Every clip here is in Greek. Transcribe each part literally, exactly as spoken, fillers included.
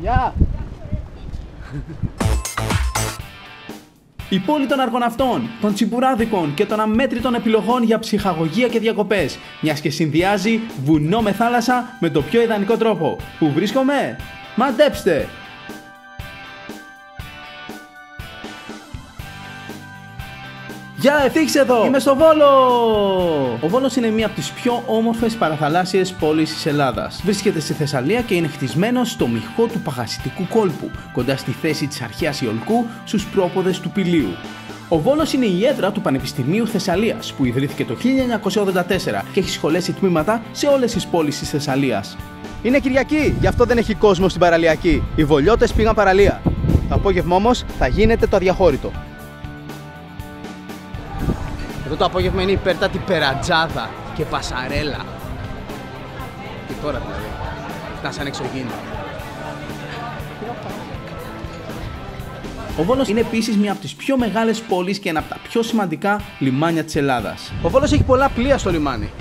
Γεια! Η πόλη των αργοναυτών, των τσιμπουράδικων και των αμέτρητων επιλογών για ψυχαγωγία και διακοπές, μιας και συνδυάζει βουνό με θάλασσα με το πιο ιδανικό τρόπο. Πού βρίσκομαι? Μαντέψτε! Γεια, ευθύχης εδώ! Είμαι στο Βόλο! Ο Βόλος είναι μία από τις πιο όμορφες παραθαλάσσιες πόλεις της Ελλάδας. Βρίσκεται στη Θεσσαλία και είναι χτισμένος στο μοιχό του Παγασιτικού κόλπου, κοντά στη θέση της αρχαίας Ιολκού, στους πρόποδες του Πηλίου. Ο Βόλος είναι η έδρα του Πανεπιστημίου Θεσσαλίας, που ιδρύθηκε το χίλια εννιακόσια ογδόντα τέσσερα και έχει σχολές τμήματα σε όλες τις πόλεις της Θεσσαλίας. Είναι Κυριακή, γι' αυτό δεν έχει κόσμο στην παραλιακή. Οι βολιώτες πήγαν παραλία. Το απόγευμα όμως θα γίνεται το αδιαχώρητο. Εδώ το απόγευμα είναι υπέρτατη περατζάδα και πασαρέλα. Και τώρα δηλαδή, φτάσανε εξωγήινο. Ο Βόλος είναι επίσης μια από τις πιο μεγάλες πόλεις και ένα από τα πιο σημαντικά λιμάνια της Ελλάδας. Ο Βόλος έχει πολλά πλοία στο λιμάνι.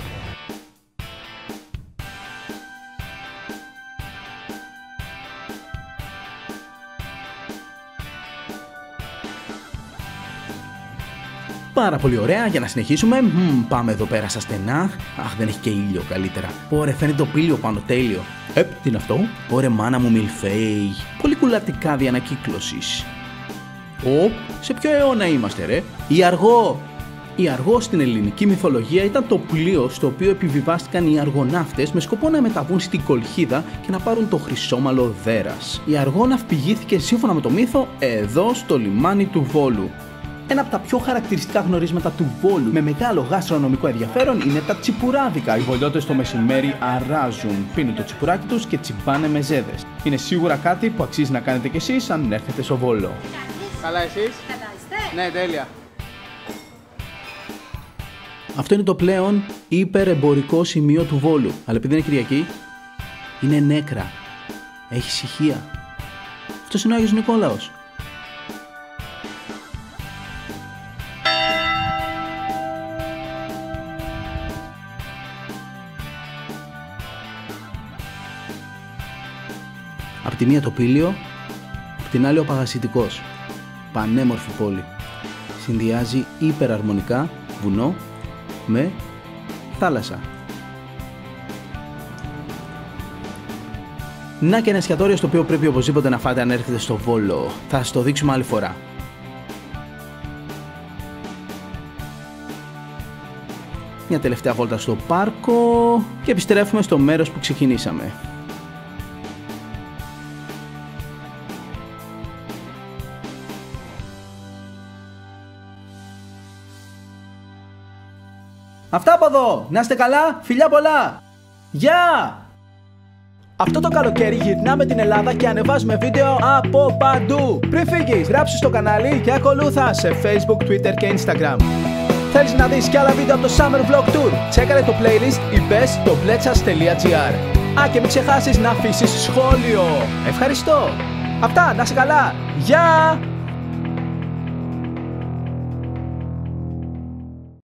Πάρα πολύ ωραία, για να συνεχίσουμε. Μ, πάμε εδώ πέρα στα στενά. Αχ, δεν έχει και ήλιο καλύτερα. Ωραία, φαίνεται το πήλιο πάνω, τέλειο. Επ, τι είναι αυτό? Ωραία, μάνα μου μιλφέι. Πολύ κουλατικά διανακύκλωσης. Ω, σε ποιο αιώνα είμαστε, ρε? Η Αργό. Η Αργό στην ελληνική μυθολογία ήταν το πλοίο στο οποίο επιβιβάστηκαν οι αργοναύτες με σκοπό να μεταβούν στην Κολχίδα και να πάρουν το χρυσόμαλο δέρας. Η Αργό ναυπηγήθηκε σύμφωνα με το μύθο εδώ στο λιμάνι του Βόλου. Ένα από τα πιο χαρακτηριστικά γνωρίσματα του Βόλου με μεγάλο γαστρονομικό ενδιαφέρον είναι τα τσιπουράδικα. Οι βολιώτες το μεσημέρι αράζουν, πίνουν το τσιπουράκι τους και τσιμπάνε μεζέδες. Είναι σίγουρα κάτι που αξίζει να κάνετε κι εσείς αν έρθετε στο Βόλο. Καλά εσείς? Καλά είστε? Ναι, τέλεια. Αυτό είναι το πλέον υπερεμπορικό σημείο του Βόλου. Αλλά επειδή είναι Κυριακή, είναι νέκρα. Έχει ησυχία. Αυτός είναι ο Άγιος Νικόλαος. Απ' τη μία το Πήλιο, απ' την άλλη ο Παγασιτικός. Πανέμορφη πόλη. Συνδυάζει υπεραρμονικά βουνό με θάλασσα. Να και ένα εστιατόριο στο οποίο πρέπει οπωσδήποτε να φάτε αν έρχεται στο Βόλο. Θα σας το δείξουμε άλλη φορά. Μια τελευταία βόλτα στο πάρκο και επιστρέφουμε στο μέρος που ξεκινήσαμε. Αυτά από εδώ! Να είστε καλά! Φιλιά πολλά! Γεια! Αυτό το καλοκαίρι γυρνάμε την Ελλάδα και ανεβάζουμε βίντεο από παντού! Πριν φύγεις, γράψου στο κανάλι και ακολούθα σε Facebook, Twitter και Instagram. Θέλεις να δεις κι άλλα βίντεο από το Summer Vlog Tour? Τσέκαρε το playlist ή μπες στο bletsas τελεία gr. Α, και μην ξεχάσεις να αφήσεις σχόλιο! Ευχαριστώ! Αυτά, να είστε καλά! Γεια!